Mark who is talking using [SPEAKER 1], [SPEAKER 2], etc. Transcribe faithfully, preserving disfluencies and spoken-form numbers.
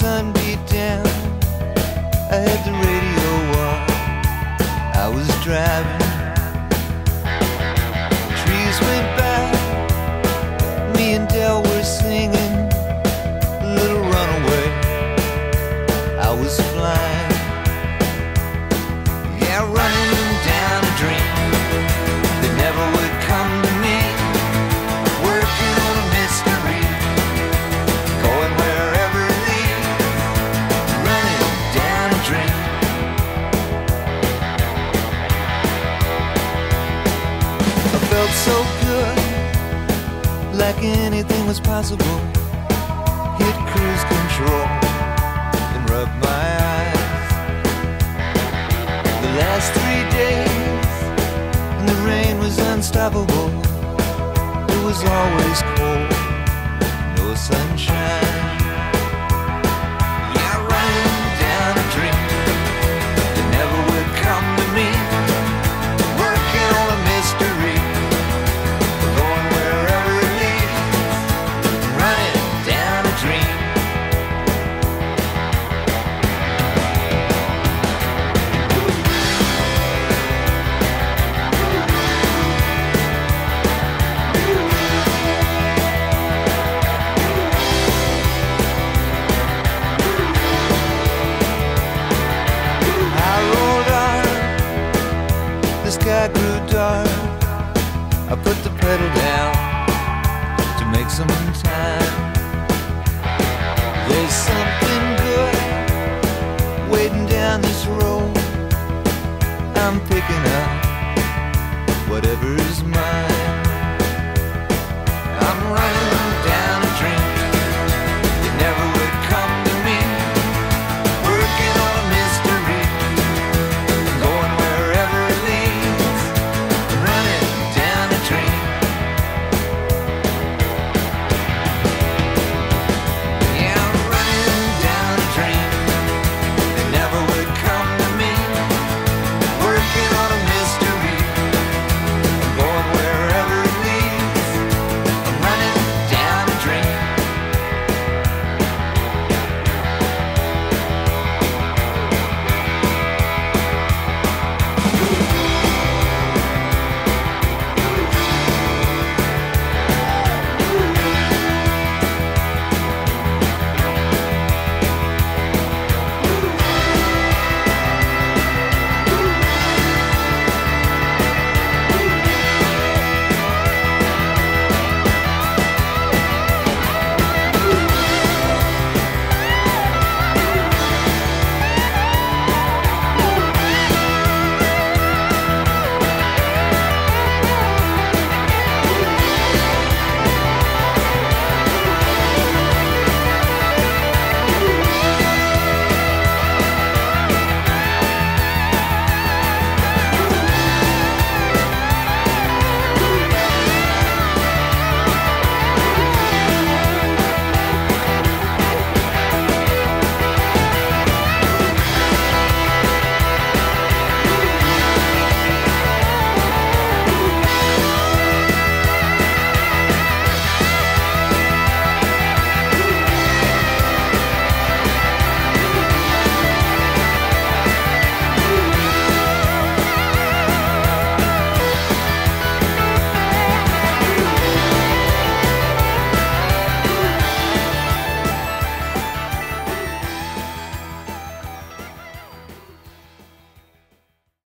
[SPEAKER 1] sun beat down, I had the radio on. I was driving, trees went by, me and Del were singing a little runaway. I was flying, yeah, running down a dream that never would come to me, working on a mystery, going wherever it leads, running down a dream. I felt so good, like anything was possible. Hit cruise control and rub my eyes. The last three days, and the rain was unstoppable. It was always cold, no sunshine. Yeah, running down a dream that never would come to me, working on a mystery, going wherever it leads, running down a dream. The sky grew dark, I put the pedal down to make some time. There's something